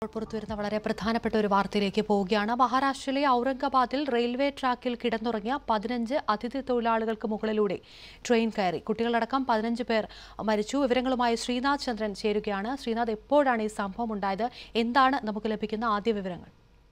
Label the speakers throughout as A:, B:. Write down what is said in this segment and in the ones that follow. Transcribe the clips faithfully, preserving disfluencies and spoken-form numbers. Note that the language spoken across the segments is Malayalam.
A: പുറത്തുവരുന്ന വളരെ പ്രധാനപ്പെട്ട ഒരു വാർത്തയിലേക്ക് പോവുകയാണ്. മഹാരാഷ്ട്രയിലെ ഔറംഗാബാദിൽ റെയിൽവേ ട്രാക്കിൽ കിടന്നുറങ്ങിയ പതിനഞ്ച് അതിഥി തൊഴിലാളികൾക്ക് മുകളിലൂടെ ട്രെയിൻ കയറി. കുട്ടികളടക്കം പതിനഞ്ച് പേർ മരിച്ചു. വിവരങ്ങളുമായി ശ്രീനാഥ് ചന്ദ്രൻ ചേരുകയാണ്. ശ്രീനാഥ്, എപ്പോഴാണ് ഈ സംഭവം ഉണ്ടായത്? എന്താണ് നമുക്ക് ലഭിക്കുന്ന ആദ്യ വിവരങ്ങൾ?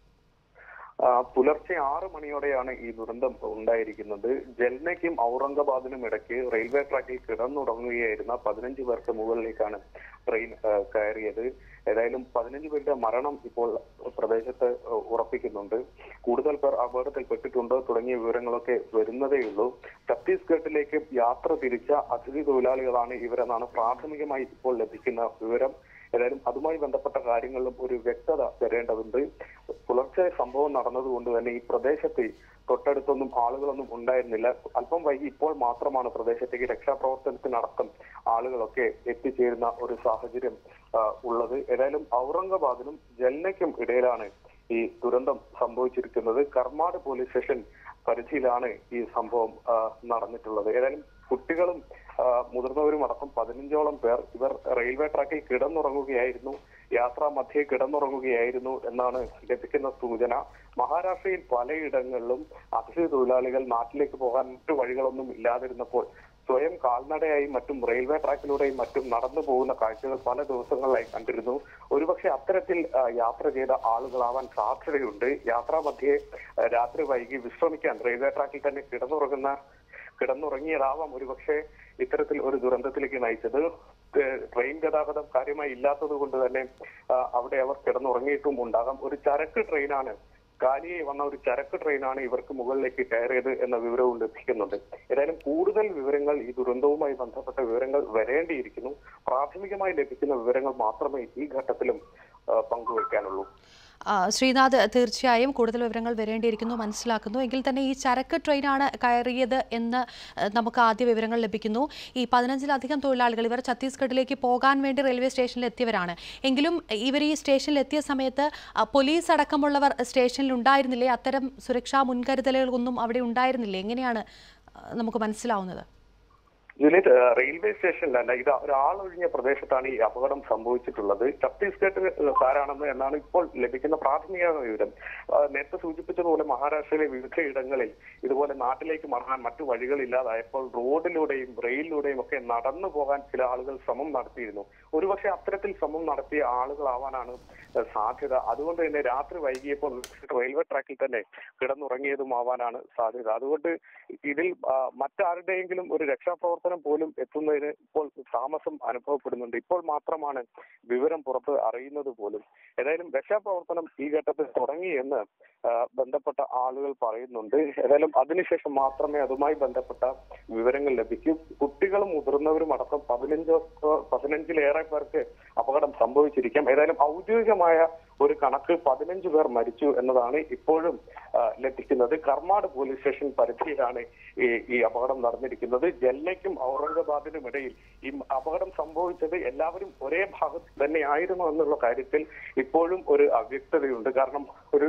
B: പുലർച്ചെ ആറ് മണിയോടെയാണ് ഈ ദുരന്തം ഉണ്ടായിരിക്കുന്നത്. ജൽനയ്ക്കും ഔറംഗാബാദിനും ഇടയ്ക്ക് റെയിൽവേ ട്രാക്കിൽ കിടന്നുറങ്ങുകയായിരുന്ന പതിനഞ്ച് പേർക്ക് മുകളിലേക്കാണ് ട്രെയിൻ കയറിയത്. ഏതായാലും പതിനഞ്ച് പേരുടെ മരണം ഇപ്പോൾ പ്രദേശത്ത് ഉറപ്പിക്കുന്നുണ്ട്. കൂടുതൽ പേർ അപകടത്തിൽപ്പെട്ടിട്ടുണ്ടോ തുടങ്ങിയ വിവരങ്ങളൊക്കെ വരുന്നതേയുള്ളൂ. ഛത്തീസ്ഗഡിലേക്ക് യാത്ര തിരിച്ച അതിഥി തൊഴിലാളികളാണ് ഇവരെന്നാണ് പ്രാഥമികമായി ഇപ്പോൾ ലഭിക്കുന്ന വിവരം. ഏതായാലും അതുമായി ബന്ധപ്പെട്ട കാര്യങ്ങളിലും ഒരു വ്യക്തത വരേണ്ടതുണ്ട്. പുലർച്ചെ സംഭവം നടന്നതുകൊണ്ട് തന്നെ ഈ പ്രദേശത്ത് തൊട്ടടുത്തൊന്നും ആളുകളൊന്നും ഉണ്ടായിരുന്നില്ല. അല്പം വൈകി ഇപ്പോൾ മാത്രമാണ് പ്രദേശത്തേക്ക് രക്ഷാപ്രവർത്തനത്തിനടക്കം ആളുകളൊക്കെ എത്തിച്ചേരുന്ന ഒരു സാഹചര്യം ഉള്ളത്. ഏതായാലും ഔറംഗാബാദിനും ജൽനയ്ക്കും ഇടയിലാണ് ഈ ദുരന്തം സംഭവിച്ചിരിക്കുന്നത്. കർമാട് പോലീസ് സ്റ്റേഷൻ പരിധിയിലാണ് ഈ സംഭവം നടന്നിട്ടുള്ളത്. ഏതായാലും കുട്ടികളും മുതിർന്നവരും അടക്കം പതിനഞ്ചോളം പേർ ഇവർ റെയിൽവേ ട്രാക്കിൽ കിടന്നുറങ്ങുകയായിരുന്നു, യാത്രാ മധ്യേ കിടന്നുറങ്ങുകയായിരുന്നു എന്നാണ് ലഭിക്കുന്ന സൂചന. മഹാരാഷ്ട്രയിൽ പലയിടങ്ങളിലും അതിഥി തൊഴിലാളികൾ നാട്ടിലേക്ക് പോകാൻ മറ്റു വഴികളൊന്നും ഇല്ലാതിരുന്നപ്പോൾ സ്വയം കാൽനടയായും മറ്റും റെയിൽവേ ട്രാക്കിലൂടെയും മറ്റും നടന്നു പോകുന്ന കാഴ്ചകൾ പല ദിവസങ്ങളിലായി കണ്ടിരുന്നു. ഒരുപക്ഷെ അത്തരത്തിൽ യാത്ര ചെയ്ത ആളുകളാവാൻ സാധ്യതയുണ്ട്. യാത്രാ മധ്യേ രാത്രി വൈകി വിശ്രമിക്കാൻ റെയിൽവേ ട്രാക്കിൽ തന്നെ കിടന്നുറങ്ങുന്ന കിടന്നുറങ്ങിയതാവാം ഒരുപക്ഷെ ഇത്തരത്തിൽ ഒരു ദുരന്തത്തിലേക്ക് നയിച്ചത്. ട്രെയിൻ ഗതാഗതം കാര്യമായി ഇല്ലാത്തത് കൊണ്ട് തന്നെ അവിടെ അവർ കിടന്നുറങ്ങിയിട്ടും ഉണ്ടാകാം. ഒരു ചരക്ക് ട്രെയിനാണ് കാലിയായി വന്ന ഒരു ചരക്ക് ട്രെയിനാണ് ഇവർക്ക് മുകളിലേക്ക് കയറിയത് എന്ന വിവരവും ലഭിക്കുന്നുണ്ട്. ഏതായാലും കൂടുതൽ വിവരങ്ങൾ ഈ ദുരന്തവുമായി ബന്ധപ്പെട്ട വിവരങ്ങൾ വരേണ്ടിയിരിക്കുന്നു. പ്രാഥമികമായി ലഭിക്കുന്ന വിവരങ്ങൾ മാത്രമേ ഈ ഘട്ടത്തിലും പങ്കുവയ്ക്കാനുള്ളൂ.
A: ശ്രീനാഥ്, തീർച്ചയായും കൂടുതൽ വിവരങ്ങൾ വരേണ്ടിയിരിക്കുന്നു, മനസ്സിലാക്കുന്നു. എങ്കിൽ തന്നെ ഈ ചരക്ക് ട്രെയിനാണ് കയറിയത് എന്ന് നമുക്ക് ആദ്യ വിവരങ്ങൾ ലഭിക്കുന്നു. ഈ പതിനഞ്ചിലധികം തൊഴിലാളികൾ ഇവർ ഛത്തീസ്ഗഡിലേക്ക് പോകാൻ വേണ്ടി റെയിൽവേ സ്റ്റേഷനിൽ എത്തിയവരാണ്. എങ്കിലും ഇവർ ഈ സ്റ്റേഷനിൽ എത്തിയ സമയത്ത് പോലീസ് അടക്കമുള്ളവർ സ്റ്റേഷനിൽ ഉണ്ടായിരുന്നില്ലേ? അത്തരം സുരക്ഷാ മുൻകരുതലുകളൊന്നും അവിടെ ഉണ്ടായിരുന്നില്ലേ? എങ്ങനെയാണ് നമുക്ക് മനസ്സിലാവുന്നത്?
B: ജൂലിയറ്റ്, റെയിൽവേ സ്റ്റേഷനിലല്ല, ഇത് ഒരാളൊഴിഞ്ഞ പ്രദേശത്താണ് ഈ അപകടം സംഭവിച്ചിട്ടുള്ളത്. ഛത്തീസ്ഗഡ്കാരാണെന്ന് എന്നാണ് ഇപ്പോൾ ലഭിക്കുന്ന പ്രാഥമിക വിവരം. നേരത്തെ സൂചിപ്പിച്ചതുപോലെ മഹാരാഷ്ട്രയിലെ വിവിധ ഇടങ്ങളിൽ ഇതുപോലെ നാട്ടിലേക്ക് മടങ്ങാൻ മറ്റു വഴികളില്ലാതായപ്പോൾ റോഡിലൂടെയും റെയിലിലൂടെയും ഒക്കെ നടന്നു പോകാൻ ചില ആളുകൾ ശ്രമം നടത്തിയിരുന്നു. ഒരുപക്ഷെ അത്തരത്തിൽ ശ്രമം നടത്തിയ ആളുകളാവാനാണ് സാധ്യത. അതുകൊണ്ട് തന്നെ രാത്രി വൈകിയപ്പോൾ റെയിൽവേ ട്രാക്കിൽ തന്നെ കിടന്നുറങ്ങിയതുമാവാനാണ് സാധ്യത. അതുകൊണ്ട് ഇതിൽ മറ്റാരുടെയെങ്കിലും ഒരു രക്ഷാപ്രവർത്തനം പോലും എത്തുന്നതിന് ഇപ്പോൾ താമസം അനുഭവപ്പെടുന്നുണ്ട്. ഇപ്പോൾ മാത്രമാണ് വിവരം പുറത്ത് അറിയുന്നത് പോലും. ഏതായാലും രക്ഷാപ്രവർത്തനം ഈ ഘട്ടത്തിൽ തുടങ്ങിയെന്ന് ബന്ധപ്പെട്ട ആളുകൾ പറയുന്നുണ്ട്. ഏതായാലും അതിനുശേഷം മാത്രമേ അതുമായി ബന്ധപ്പെട്ട വിവരങ്ങൾ ലഭിക്കൂ. കുട്ടികളും മുതിർന്നവരും അടക്കം പതിനഞ്ചോ പതിനഞ്ചിലേറെ പേർക്ക് അപകടം സംഭവിച്ചിരിക്കാം. ഏതായാലും ഔദ്യോഗികമായ ഒരു കണക്ക് പതിനഞ്ച് പേർ മരിച്ചു എന്നതാണ് ഇപ്പോഴും ലഭിക്കുന്നത്. കർമാട് പോലീസ് സ്റ്റേഷൻ പരിധിയിലാണ് ഈ ഈ അപകടം നടന്നിരിക്കുന്നത്. ജൽനയ്ക്കും ഔറംഗാബാദിനും ഇടയിൽ ഈ അപകടം സംഭവിച്ചത് എല്ലാവരും ഒരേ ഭാഗത്ത് തന്നെ ആയിരുന്നു എന്നുള്ള കാര്യത്തിൽ ഇപ്പോഴും ഒരു അവ്യക്തതയുണ്ട്. കാരണം ഒരു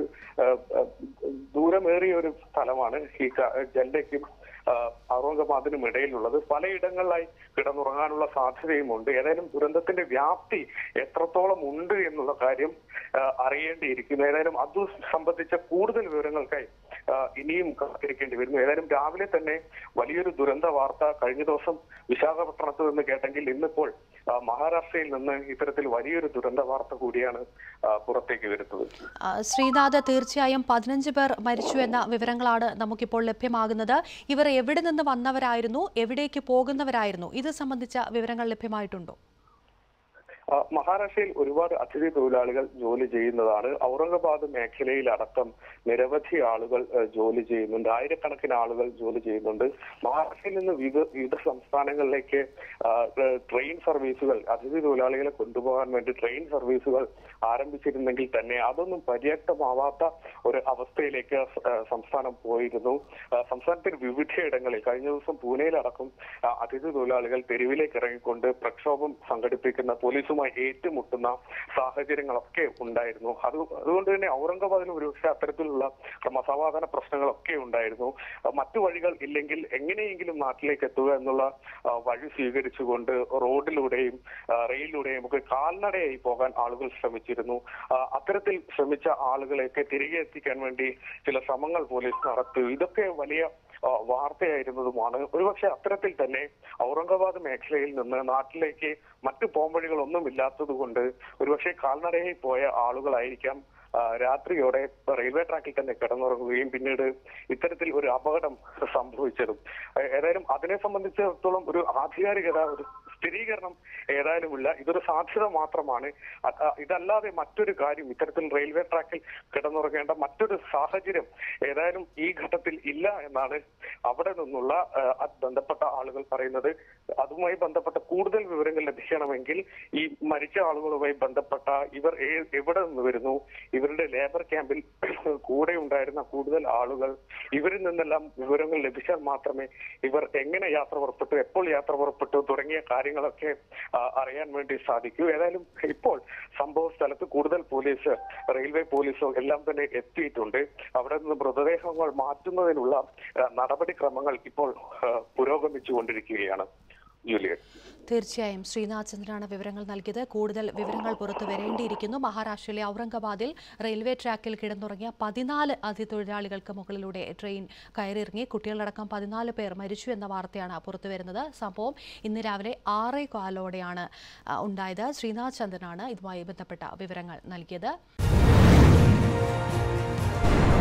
B: ദൂരമേറിയ ഒരു സ്ഥലമാണ് ഈ ജൽനയ്ക്കും ഔറംഗാബാദിനും ഇടയിലുള്ളത്. പലയിടങ്ങളിലായി കിടന്നുറങ്ങാനുള്ള സാധ്യതയുമുണ്ട്. ഏതായാലും ദുരന്തത്തിന്റെ വ്യാപ്തി എത്രത്തോളം ഉണ്ട് എന്നുള്ള കാര്യം അറിയേണ്ടിയിരിക്കുന്നു. ഏതായാലും അത് സംബന്ധിച്ച കൂടുതൽ വിവരങ്ങൾക്കായി ഇനിയും കാത്തിരിക്കേണ്ടി വരുന്നു. ഏതായാലും രാവിലെ തന്നെ വലിയൊരു ദുരന്ത വാർത്ത കഴിഞ്ഞ ദിവസം വിശാഖപട്ടണത്ത് നിന്ന് കേട്ടെങ്കിൽ ഇന്നിപ്പോൾ മഹാരാഷ്ട്രയിൽ നിന്ന് ഇത്തരത്തിൽ വലിയൊരു ദുരന്ത വാർത്ത കൂടിയാണ് പുറത്തേക്ക് വരുന്നത്.
A: ശ്രീനാഥ്, തീർച്ചയായും പതിനഞ്ച് പേർ മരിച്ചു എന്ന വിവരങ്ങളാണ് നമുക്കിപ്പോൾ ലഭ്യമാകുന്നത്. ഇവർ എവിടെ നിന്ന് വന്നവരായിരുന്നു, എവിടേക്ക് പോകുന്നവരായിരുന്നു? ഇത് സംബന്ധിച്ച വിവരങ്ങൾ ലഭ്യമായിട്ടുണ്ടോ?
B: മഹാരാഷ്ട്രയിൽ ഒരുപാട് അതിഥി തൊഴിലാളികൾ ജോലി ചെയ്യുന്നതാണ്. ഔറംഗാബാദ് മേഖലയിലടക്കം നിരവധി ആളുകൾ ജോലി ചെയ്യുന്നുണ്ട്. ആയിരക്കണക്കിന് ആളുകൾ ജോലി ചെയ്യുന്നുണ്ട്. മഹാരാഷ്ട്രയിൽ നിന്ന് വിവിധ വിവിധ സംസ്ഥാനങ്ങളിലേക്ക് ട്രെയിൻ സർവീസുകൾ, അതിഥി തൊഴിലാളികളെ കൊണ്ടുപോകാൻ വേണ്ടി ട്രെയിൻ സർവീസുകൾ ആരംഭിച്ചിരുന്നെങ്കിൽ തന്നെ അതൊന്നും പര്യാപ്തമാവാത്ത ഒരു അവസ്ഥയിലേക്ക് സംസ്ഥാനം പോയിരുന്നു. സംസ്ഥാനത്തിൽ വിവിധയിടങ്ങളിൽ കഴിഞ്ഞ ദിവസം പൂനെയിലടക്കം അതിഥി തൊഴിലാളികൾ തെരുവിലേക്ക് ഇറങ്ങിക്കൊണ്ട് പ്രക്ഷോഭം സംഘടിപ്പിക്കുന്ന പോലീസുമായി ഏറ്റുമുട്ടുന്ന സാഹചര്യങ്ങളൊക്കെ ഉണ്ടായിരുന്നു. അത് അതുകൊണ്ട് തന്നെ ഔറംഗാബാദിൽ ഒരുപക്ഷെ അത്തരത്തിലുള്ള ക്രമസമാധാന പ്രശ്നങ്ങളൊക്കെ ഉണ്ടായിരുന്നു. മറ്റു വഴികൾ ഇല്ലെങ്കിൽ എങ്ങനെയെങ്കിലും നാട്ടിലേക്ക് എത്തുക എന്നുള്ള വഴി സ്വീകരിച്ചുകൊണ്ട് റോഡിലൂടെയും റെയിലിലൂടെയും ഒക്കെ കാൽനടയായി പോകാൻ ആളുകൾ ശ്രമിച്ചിരുന്നു. ശ്രമിച്ചിരുന്നു. അത്തരത്തിൽ ശ്രമിച്ച ആളുകളെയൊക്കെ തിരികെ എത്തിക്കാൻ വേണ്ടി ചില ശ്രമങ്ങൾ പോലീസ് നടത്തി. ഇതൊക്കെ വലിയ വാർത്തയായിരുന്നതുമാണ്. ഒരുപക്ഷെ അത്തരത്തിൽ തന്നെ ഔറംഗാബാദ് മേഖലയിൽ നിന്ന് നാട്ടിലേക്ക് മറ്റു പോംവഴികളൊന്നും ഇല്ലാത്തത് കൊണ്ട് ഒരുപക്ഷെ കാൽനടയായി പോയ ആളുകളായിരിക്കാം രാത്രിയോടെ റെയിൽവേ ട്രാക്കിൽ തന്നെ കിടന്നുറങ്ങുകയും പിന്നീട് ഇത്തരത്തിൽ ഒരു അപകടം സംഭവിച്ചതും. ഏതായാലും അതിനെ സംബന്ധിച്ചിടത്തോളം ഒരു ആധികാരികത, ഒരു സ്ഥിരീകരണം ഏതായാലും ഇല്ല. ഇതൊരു സാധ്യത മാത്രമാണ്. ഇതല്ലാതെ മറ്റൊരു കാര്യം, ഇത്തരത്തിൽ റെയിൽവേ ട്രാക്കിൽ കിടന്നുറങ്ങേണ്ട മറ്റൊരു സാഹചര്യം ഏതായാലും ഈ ഘട്ടത്തിൽ ഇല്ല എന്നാണ് അവിടെ നിന്നുള്ള ബന്ധപ്പെട്ട ആളുകൾ പറയുന്നത്. അതുമായി ബന്ധപ്പെട്ട കൂടുതൽ വിവരങ്ങൾ ലഭിക്കണമെങ്കിൽ ഈ മരിച്ച ആളുകളുമായി ബന്ധപ്പെട്ട ഇവർ എവിടെ നിന്ന് വരുന്നു, ഇവരുടെ ലേബർ ക്യാമ്പിൽ കൂടെ ഉണ്ടായിരുന്ന കൂടുതൽ ആളുകൾ, ഇവരിൽ നിന്നെല്ലാം വിവരങ്ങൾ ലഭിച്ചാൽ മാത്രമേ ഇവർ എങ്ങനെ യാത്ര പുറപ്പെട്ടു, എപ്പോൾ യാത്ര പുറപ്പെട്ടു തുടങ്ങിയ കാര്യങ്ങളൊക്കെ അറിയാൻ വേണ്ടി സാധിക്കൂ. ഏതായാലും ഇപ്പോൾ സംഭവ സ്ഥലത്ത് കൂടുതൽ പോലീസ്, റെയിൽവേ പോലീസോ എല്ലാം തന്നെ എത്തിയിട്ടുണ്ട്. അവിടെ നിന്ന് മൃതദേഹങ്ങൾ മാറ്റുന്നതിനുള്ള നടപടിക്രമങ്ങൾ ഇപ്പോൾ പുരോഗമിച്ചുകൊണ്ടിരിക്കുകയാണ്.
A: തീർച്ചയായും ശ്രീനാഥ് ചന്ദ്രനാണ് വിവരങ്ങൾ നൽകിയത്. കൂടുതൽ വിവരങ്ങൾ പുറത്തു വരേണ്ടിയിരിക്കുന്നു. മഹാരാഷ്ട്രയിലെ ഔറംഗാബാദിൽ റെയിൽവേ ട്രാക്കിൽ കിടന്നുറങ്ങിയ പതിനാല് അതിഥിതൊഴിലാളികൾക്ക് മുകളിലൂടെ ട്രെയിൻ കയറിയിറങ്ങി. കുട്ടികളടക്കം പതിനാല് പേർ മരിച്ചു എന്ന വാർത്തയാണ് പുറത്തുവരുന്നത്. സംഭവം ഇന്ന് രാവിലെ ആറേ കാലോടെയാണ് ഉണ്ടായത്. ശ്രീനാഥ് ചന്ദ്രനാണ് ഇതുമായി ബന്ധപ്പെട്ട വിവരങ്ങൾ നൽകിയത്.